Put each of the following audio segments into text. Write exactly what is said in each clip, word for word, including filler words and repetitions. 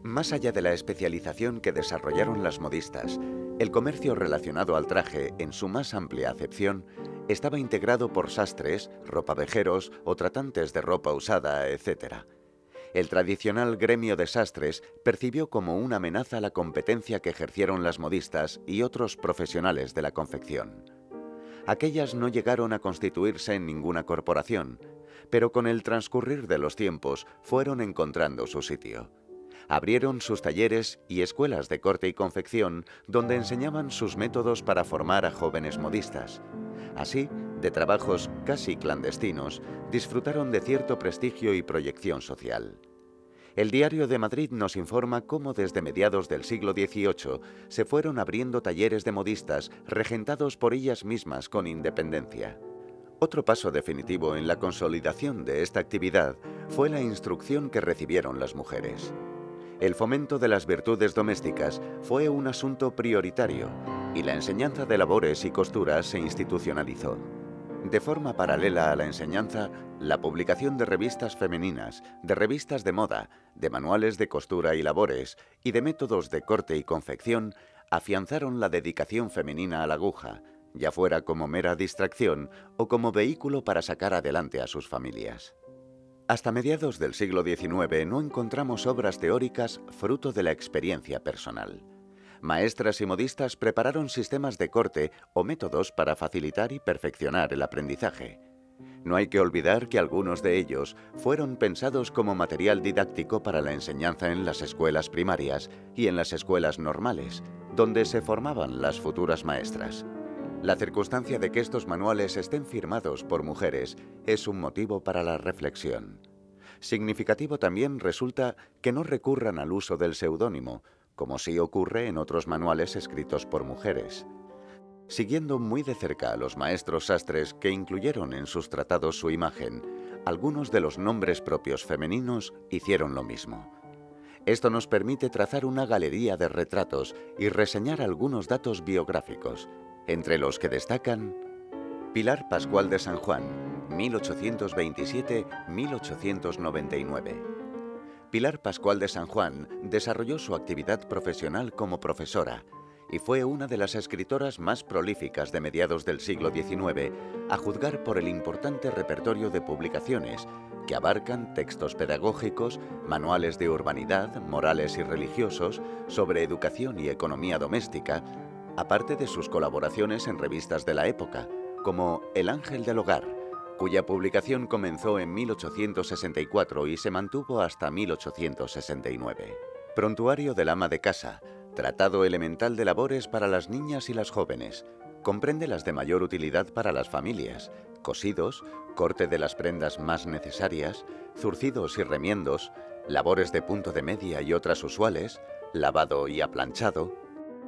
Más allá de la especialización que desarrollaron las modistas, el comercio relacionado al traje, en su más amplia acepción, estaba integrado por sastres, ropavejeros o tratantes de ropa usada, etcétera. El tradicional gremio de sastres percibió como una amenaza la competencia que ejercieron las modistas y otros profesionales de la confección. Aquellas no llegaron a constituirse en ninguna corporación, pero con el transcurrir de los tiempos fueron encontrando su sitio. Abrieron sus talleres y escuelas de corte y confección donde enseñaban sus métodos para formar a jóvenes modistas. Así, de trabajos casi clandestinos, disfrutaron de cierto prestigio y proyección social. El Diario de Madrid nos informa cómo desde mediados del siglo dieciocho se fueron abriendo talleres de modistas regentados por ellas mismas con independencia. Otro paso definitivo en la consolidación de esta actividad fue la instrucción que recibieron las mujeres. El fomento de las virtudes domésticas fue un asunto prioritario y la enseñanza de labores y costuras se institucionalizó. De forma paralela a la enseñanza, la publicación de revistas femeninas, de revistas de moda, de manuales de costura y labores y de métodos de corte y confección afianzaron la dedicación femenina a la aguja, ya fuera como mera distracción o como vehículo para sacar adelante a sus familias. Hasta mediados del siglo diecinueve no encontramos obras teóricas fruto de la experiencia personal. Maestras y modistas prepararon sistemas de corte o métodos para facilitar y perfeccionar el aprendizaje. No hay que olvidar que algunos de ellos fueron pensados como material didáctico para la enseñanza en las escuelas primarias y en las escuelas normales, donde se formaban las futuras maestras. La circunstancia de que estos manuales estén firmados por mujeres es un motivo para la reflexión. Significativo también resulta que no recurran al uso del seudónimo, como sí ocurre en otros manuales escritos por mujeres. Siguiendo muy de cerca a los maestros sastres que incluyeron en sus tratados su imagen, algunos de los nombres propios femeninos hicieron lo mismo. Esto nos permite trazar una galería de retratos y reseñar algunos datos biográficos, entre los que destacan Pilar Pascual de San Juan, mil ochocientos veintisiete a mil ochocientos noventa y nueve. Pilar Pascual de San Juan desarrolló su actividad profesional como profesora y fue una de las escritoras más prolíficas de mediados del siglo diecinueve, a juzgar por el importante repertorio de publicaciones que abarcan textos pedagógicos, manuales de urbanidad, morales y religiosos, sobre educación y economía doméstica, aparte de sus colaboraciones en revistas de la época, como El Ángel del Hogar, cuya publicación comenzó en mil ochocientos sesenta y cuatro y se mantuvo hasta mil ochocientos sesenta y nueve. Prontuario del ama de casa, tratado elemental de labores para las niñas y las jóvenes, comprende las de mayor utilidad para las familias, cosidos, corte de las prendas más necesarias, zurcidos y remiendos, labores de punto de media y otras usuales, lavado y aplanchado.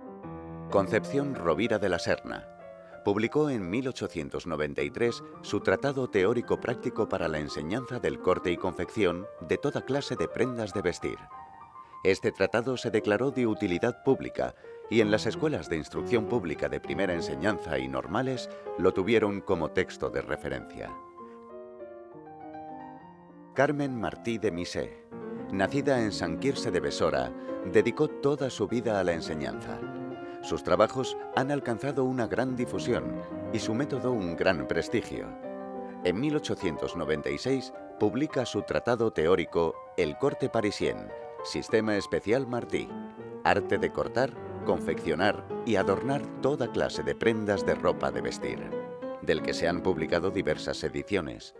Concepción Rovira de la Serna publicó en mil ochocientos noventa y tres su Tratado Teórico Práctico para la enseñanza del corte y confección de toda clase de prendas de vestir. Este tratado se declaró de utilidad pública y en las escuelas de instrucción pública de primera enseñanza y normales lo tuvieron como texto de referencia. Carmen Martí de Misé, nacida en Sant Quirze de Besora, dedicó toda su vida a la enseñanza. Sus trabajos han alcanzado una gran difusión y su método un gran prestigio. En mil ochocientos noventa y seis publica su tratado teórico El corte parisien, Sistema especial Martí, arte de cortar, confeccionar y adornar toda clase de prendas de ropa de vestir, del que se han publicado diversas ediciones.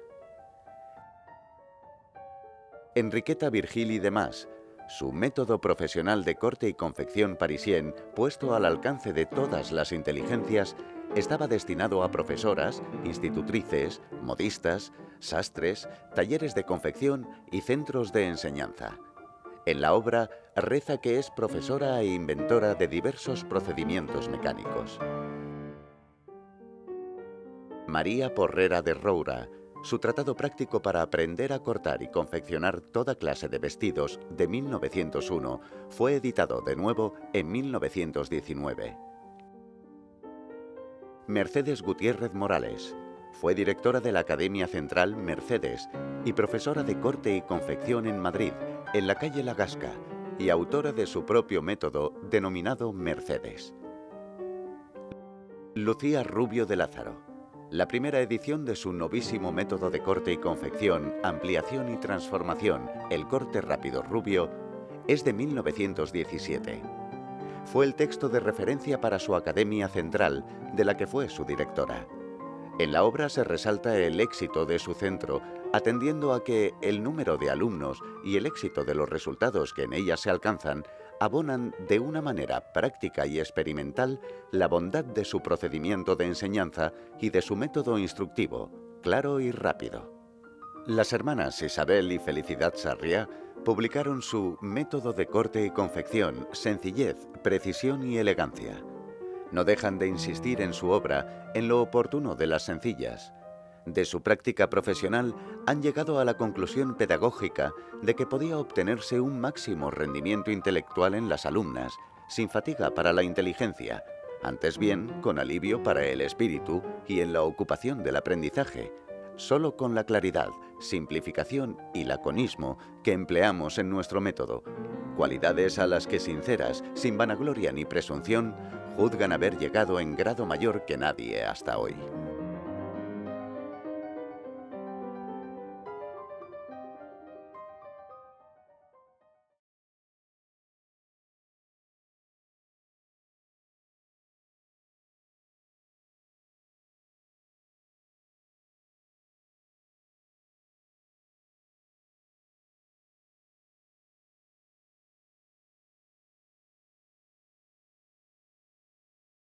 Enriqueta Virgili de Mas, su método profesional de corte y confección parisien, puesto al alcance de todas las inteligencias, estaba destinado a profesoras, institutrices, modistas, sastres, talleres de confección y centros de enseñanza. En la obra reza que es profesora e inventora de diversos procedimientos mecánicos. María Porrera de Roura, su tratado práctico para aprender a cortar y confeccionar toda clase de vestidos de mil novecientos uno fue editado de nuevo en mil novecientos diecinueve. Mercedes Gutiérrez Morales fue directora de la Academia Central Mercedes y profesora de corte y confección en Madrid, en la calle La Gasca, y autora de su propio método denominado Mercedes. Lucía Rubio de Lázaro. La primera edición de su novísimo método de corte y confección, ampliación y transformación, el corte rápido Rubio, es de mil novecientos diecisiete. Fue el texto de referencia para su Academia Central, de la que fue su directora. En la obra se resalta el éxito de su centro, atendiendo a que el número de alumnos y el éxito de los resultados que en ella se alcanzan abonan de una manera práctica y experimental la bondad de su procedimiento de enseñanza y de su método instructivo, claro y rápido. Las hermanas Isabel y Felicidad Sarriá publicaron su Método de corte y confección, sencillez, precisión y elegancia. No dejan de insistir en su obra en lo oportuno de las sencillas. De su práctica profesional han llegado a la conclusión pedagógica de que podía obtenerse un máximo rendimiento intelectual en las alumnas, sin fatiga para la inteligencia, antes bien con alivio para el espíritu y en la ocupación del aprendizaje, solo con la claridad, simplificación y laconismo que empleamos en nuestro método, cualidades a las que sinceras, sin vanagloria ni presunción, juzgan haber llegado en grado mayor que nadie hasta hoy.